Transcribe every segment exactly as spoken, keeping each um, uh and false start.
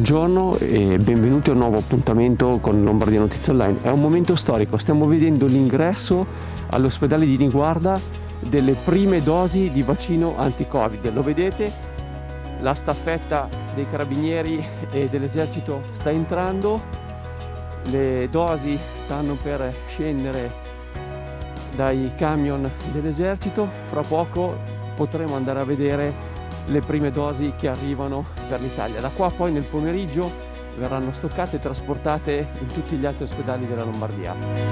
Buongiorno e benvenuti a un nuovo appuntamento con Lombardia Notizie Online. È un momento storico, stiamo vedendo l'ingresso all'ospedale di Niguarda delle prime dosi di vaccino anti-Covid. Lo vedete? La staffetta dei carabinieri e dell'esercito sta entrando, le dosi stanno per scendere dai camion dell'esercito, fra poco potremo andare a vedere le prime dosi che arrivano per l'Italia. Da qua poi nel pomeriggio verranno stoccate e trasportate in tutti gli altri ospedali della Lombardia.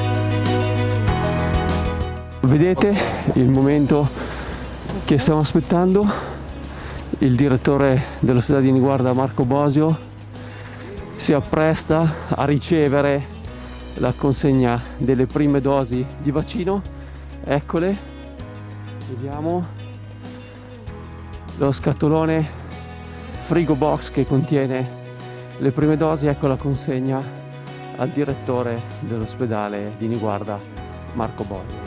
Vedete il momento che stiamo aspettando? Il direttore dell'ospedale di Niguarda, Marco Bosio, si appresta a ricevere la consegna delle prime dosi di vaccino. Eccole, vediamo lo scatolone frigo box che contiene le prime dosi. Ecco la consegna al direttore dell'ospedale di Niguarda, Marco Bosio.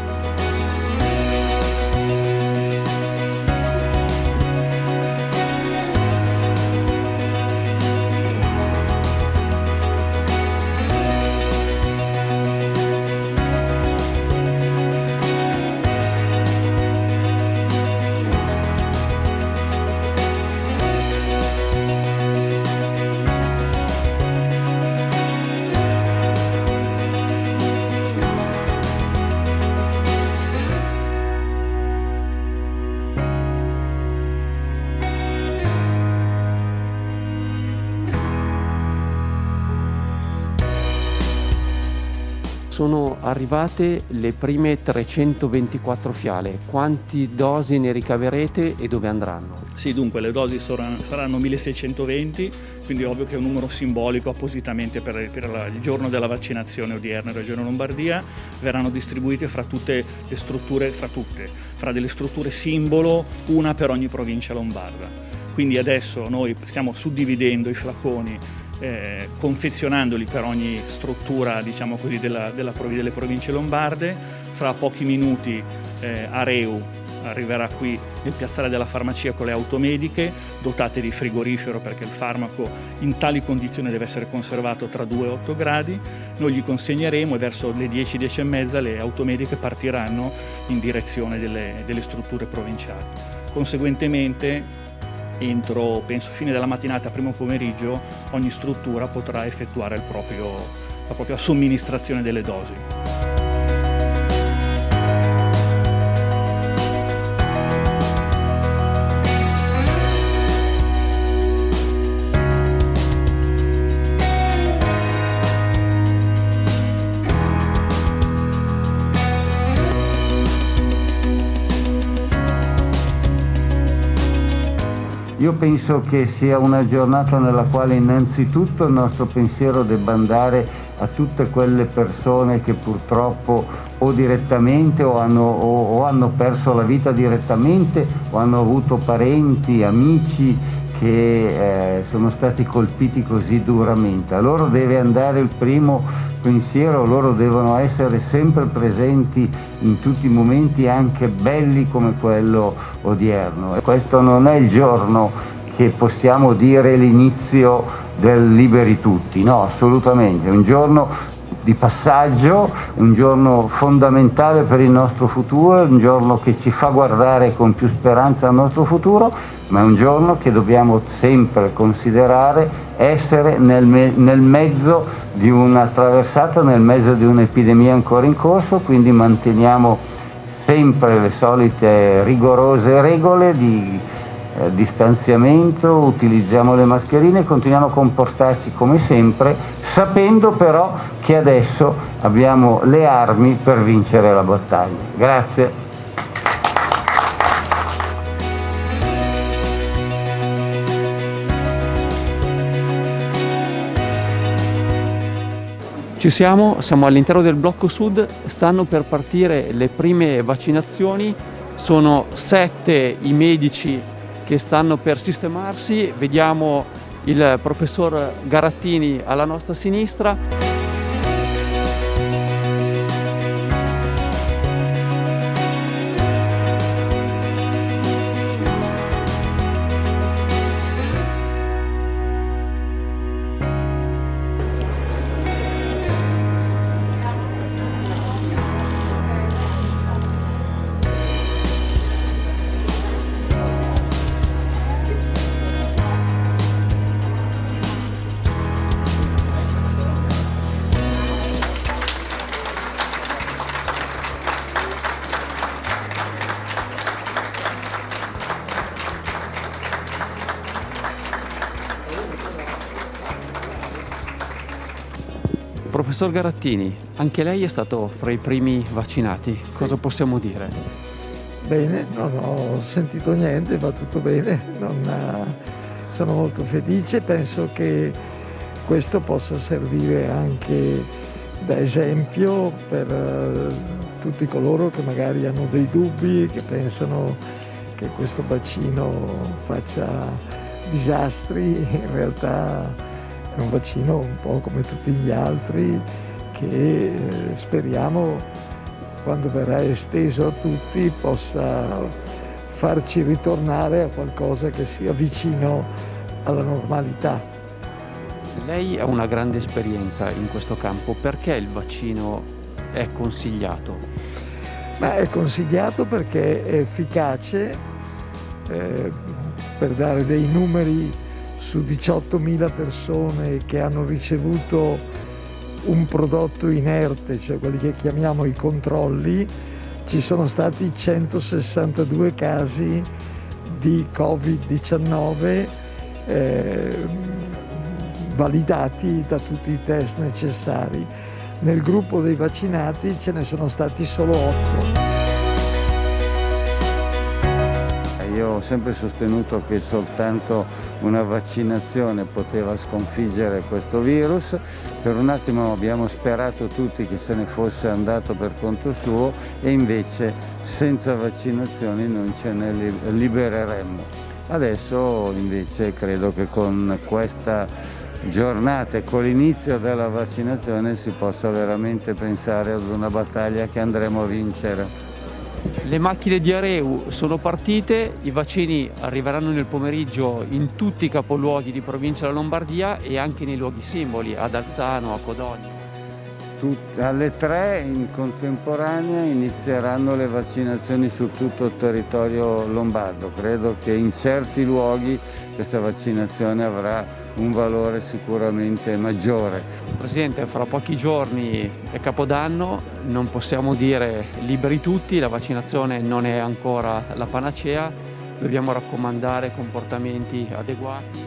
Sono arrivate le prime trecentoventiquattro fiale. Quanti dosi ne ricaverete e dove andranno? Sì, dunque le dosi saranno milleseicentododici, quindi è ovvio che è un numero simbolico appositamente per, per il giorno della vaccinazione odierna in Regione Lombardia. Verranno distribuite fra tutte le strutture, fra tutte, fra delle strutture simbolo, una per ogni provincia lombarda. Quindi adesso noi stiamo suddividendo i flaconi, Eh, confezionandoli per ogni struttura, diciamo così, della, della, delle province lombarde. Fra pochi minuti eh, Areu arriverà qui nel piazzale della farmacia con le automediche dotate di frigorifero, perché il farmaco in tali condizioni deve essere conservato tra due e otto gradi. Noi gli consegneremo e verso le dieci, dieci e mezza le automediche partiranno in direzione delle, delle strutture provinciali. Conseguentemente entro, penso, fine della mattinata, primo pomeriggio, ogni struttura potrà effettuare il proprio, la propria somministrazione delle dosi. Io penso che sia una giornata nella quale innanzitutto il nostro pensiero debba andare a tutte quelle persone che purtroppo o direttamente o hanno, o, o hanno perso la vita direttamente o hanno avuto parenti, amici che eh, sono stati colpiti così duramente. A loro deve andare il primo pensiero, loro devono essere sempre presenti in tutti i momenti, anche belli come quello odierno. E questo non è il giorno che possiamo dire l'inizio del liberi tutti, no, assolutamente, è un giorno di passaggio, un giorno fondamentale per il nostro futuro, un giorno che ci fa guardare con più speranza al nostro futuro, ma è un giorno che dobbiamo sempre considerare essere nel, me nel mezzo di una traversata, nel mezzo di un'epidemia ancora in corso, quindi manteniamo sempre le solite rigorose regole di Eh, distanziamento, utilizziamo le mascherine e continuiamo a comportarci come sempre, sapendo però che adesso abbiamo le armi per vincere la battaglia. Grazie. Ci siamo, siamo all'interno del blocco sud, stanno per partire le prime vaccinazioni, sono sette i medici che stanno per sistemarsi. Vediamo il professor Garattini alla nostra sinistra. Professor Garattini, anche lei è stato fra i primi vaccinati, cosa possiamo dire? Bene, non ho sentito niente, va tutto bene, non, sono molto felice, penso che questo possa servire anche da esempio per tutti coloro che magari hanno dei dubbi, che pensano che questo vaccino faccia disastri. In realtà è un vaccino un po' come tutti gli altri che eh, speriamo, quando verrà esteso a tutti, possa farci ritornare a qualcosa che sia vicino alla normalità. Lei ha una grande esperienza in questo campo, perché il vaccino è consigliato? Ma è consigliato perché è efficace, eh, per dare dei numeri, su diciottomila persone che hanno ricevuto un prodotto inerte, cioè quelli che chiamiamo i controlli, ci sono stati centosessantadue casi di covid diciannove eh, validati da tutti i test necessari. Nel gruppo dei vaccinati ce ne sono stati solo otto. Io ho sempre sostenuto che soltanto una vaccinazione poteva sconfiggere questo virus. Per un attimo abbiamo sperato tutti che se ne fosse andato per conto suo e invece senza vaccinazioni non ce ne libereremmo. Adesso invece credo che con questa giornata e con l'inizio della vaccinazione si possa veramente pensare ad una battaglia che andremo a vincere. Le macchine di Areu sono partite, i vaccini arriveranno nel pomeriggio in tutti i capoluoghi di provincia della Lombardia e anche nei luoghi simboli, ad Alzano, a Codogno. Tut- alle tre in contemporanea inizieranno le vaccinazioni su tutto il territorio lombardo. Credo che in certi luoghi questa vaccinazione avrà un valore sicuramente maggiore. Presidente, fra pochi giorni è Capodanno, non possiamo dire liberi tutti, la vaccinazione non è ancora la panacea, dobbiamo raccomandare comportamenti adeguati.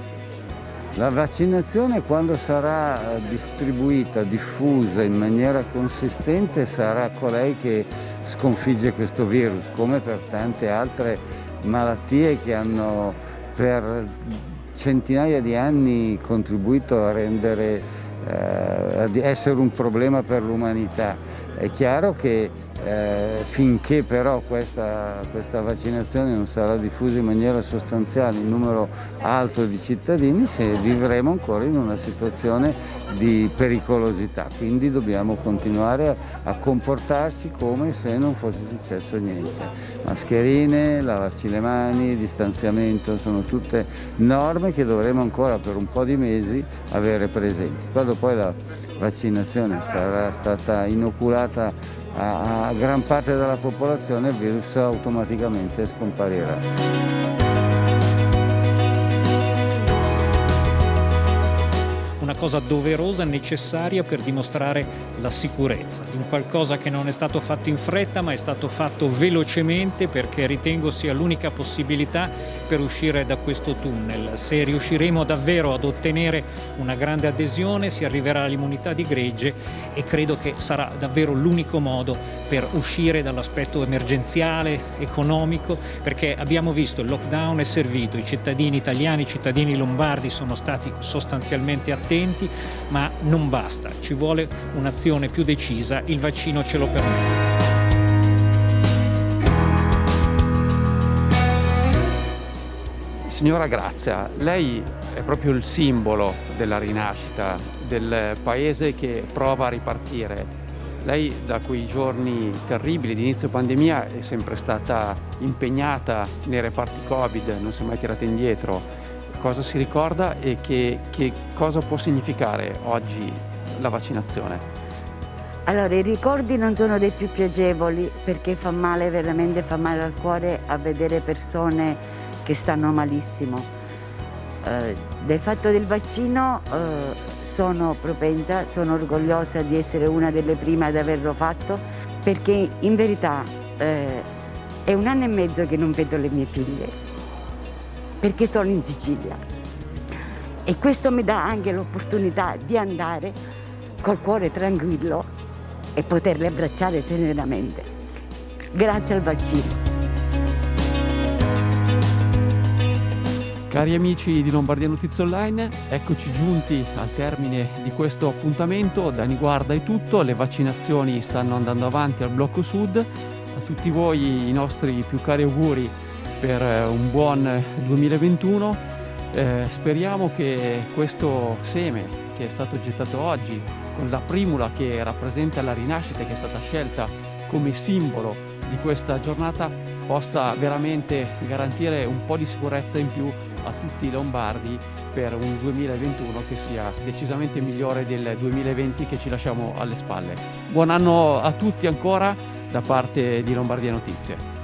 La vaccinazione, quando sarà distribuita, diffusa in maniera consistente, sarà colei che sconfigge questo virus, come per tante altre malattie che hanno per centinaia di anni contribuito a rendere, eh, a essere un problema per l'umanità. È chiaro che eh, finché però questa, questa vaccinazione non sarà diffusa in maniera sostanziale in numero alto di cittadini, se vivremo ancora in una situazione di pericolosità. Quindi dobbiamo continuare a, a comportarci come se non fosse successo niente. Mascherine, lavarci le mani, distanziamento, sono tutte norme che dovremo ancora per un po' di mesi avere presenti. Quando poi la vaccinazione sarà stata inoculata a, a gran parte della popolazione, il virus automaticamente scomparirà. Una cosa doverosa, necessaria per dimostrare la sicurezza di un qualcosa che non è stato fatto in fretta ma è stato fatto velocemente, perché ritengo sia l'unica possibilità per uscire da questo tunnel. Se riusciremo davvero ad ottenere una grande adesione si arriverà all'immunità di gregge e credo che sarà davvero l'unico modo per uscire dall'aspetto emergenziale, economico, perché abbiamo visto il lockdown è servito, i cittadini italiani, i cittadini lombardi sono stati sostanzialmente attenti, ma non basta, ci vuole un'azione più decisa, il vaccino ce lo permette. Signora Grazia, lei è proprio il simbolo della rinascita, del paese che prova a ripartire. Lei da quei giorni terribili di inizio pandemia è sempre stata impegnata nei reparti Covid, non si è mai tirata indietro. Cosa si ricorda e che, che cosa può significare oggi la vaccinazione? Allora, i ricordi non sono dei più piacevoli, perché fa male, veramente fa male al cuore a vedere persone che stanno malissimo. Eh, del fatto del vaccino eh, sono propensa, sono orgogliosa di essere una delle prime ad averlo fatto, perché in verità eh, è un anno e mezzo che non vedo le mie figlie, perché sono in Sicilia, e questo mi dà anche l'opportunità di andare col cuore tranquillo e poterli abbracciare serenamente. Grazie al vaccino. Cari amici di Lombardia Notizie Online, eccoci giunti al termine di questo appuntamento. Da Niguarda è tutto, le vaccinazioni stanno andando avanti al blocco sud. A tutti voi i nostri più cari auguri per un buon duemilaventuno. Eh, speriamo che questo seme che è stato gettato oggi, con la primula che rappresenta la rinascita e che è stata scelta come simbolo di questa giornata, possa veramente garantire un po' di sicurezza in più a tutti i lombardi per un duemilaventuno che sia decisamente migliore del duemilaventi che ci lasciamo alle spalle. Buon anno a tutti ancora da parte di Lombardia Notizie.